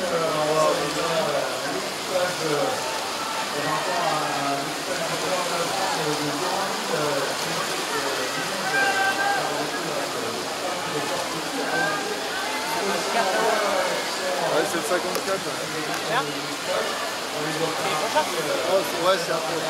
Ouais, c'est le 54. Oh, ouais, c'est un peu.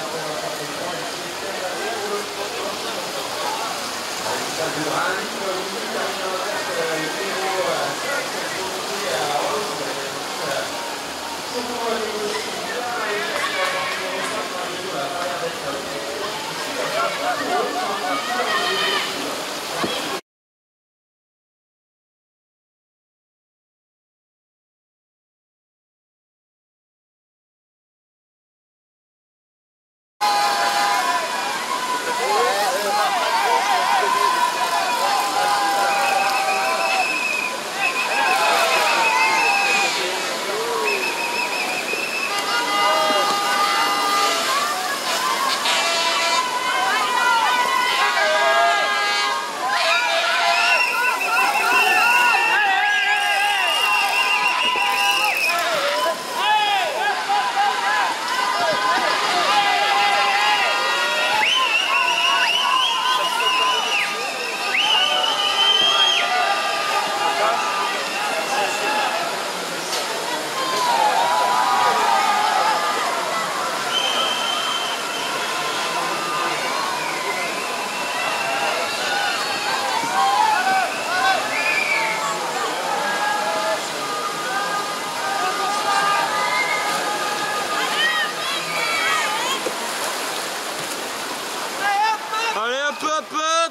Allez, hop, hop, hop!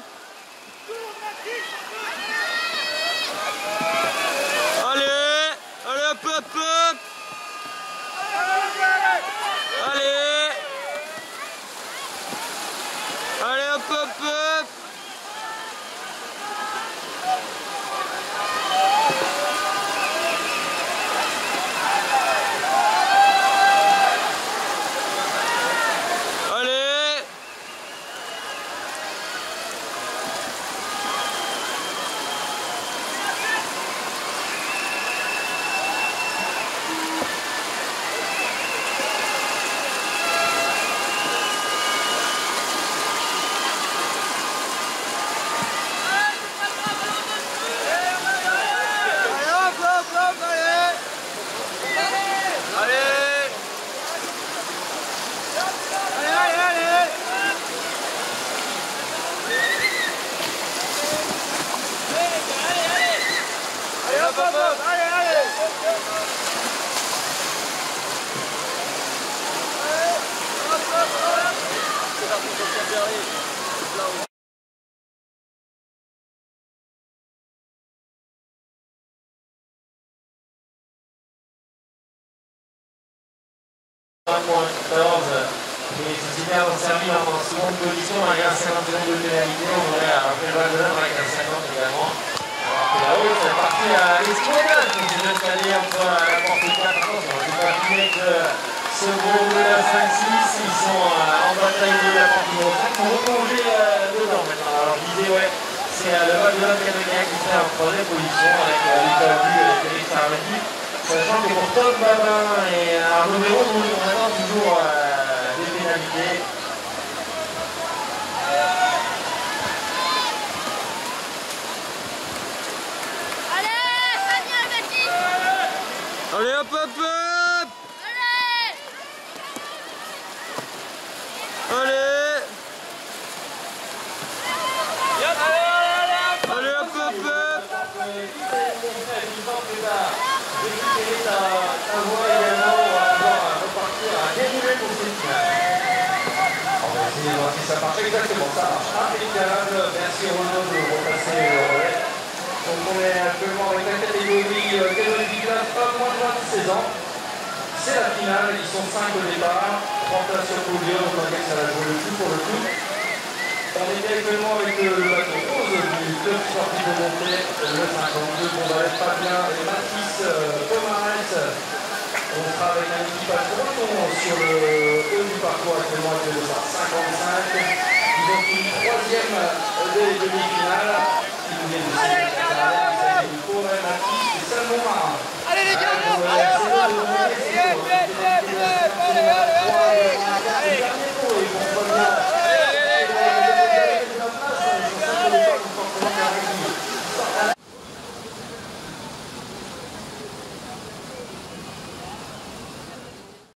Allez! Allez, hop, hop, hop! Allez! Allez, hop, hop, hop! Et ceci bien servi en seconde position avec un 50 secondes de pénalité. On aurait un Pévalin avec un 50 également. Alors que là-haut, c'est parti à l'escalade. Donc c'est installé entre la porte 4. Attention, je n'ai pas filmé que ce gros de la 5-6. Ils sont en bataille de la porte numéro 5. Ils vont replonger dedans maintenant. Alors je disais, ouais, c'est le Val de la Canadien qui fait en troisième position avec Lucas Vu et Félix Armadi. Sachant que pour Tom Babin et Arnaud Méron, on a maintenant toujours des pénalités. Allez, hop, hop, hop! Allez! Allez, hop, hop, hop! Récupérer ta voix également, on va pouvoir repartir à dérouler pour ces finales. On va essayer de voir si ça marche exactement. Ça marche impeccable. Merci Renaud de repasser le relais. Donc on est actuellement avec la catégorie catégorie Viglas, pas moins de 26 ans. C'est la finale, ils sont 5 au départ. 3 places sur podium, donc on va dire que ça va jouer le coup pour le coup. On est actuellement avec le bateau 11 du club sportif de montée, le 52, Bonvalet, Fabien et Mathis Pomarès. On sera avec un équipe à Breton sur le haut du parcours actuellement avec le 55. Ils ont fini 3e des demi-finales.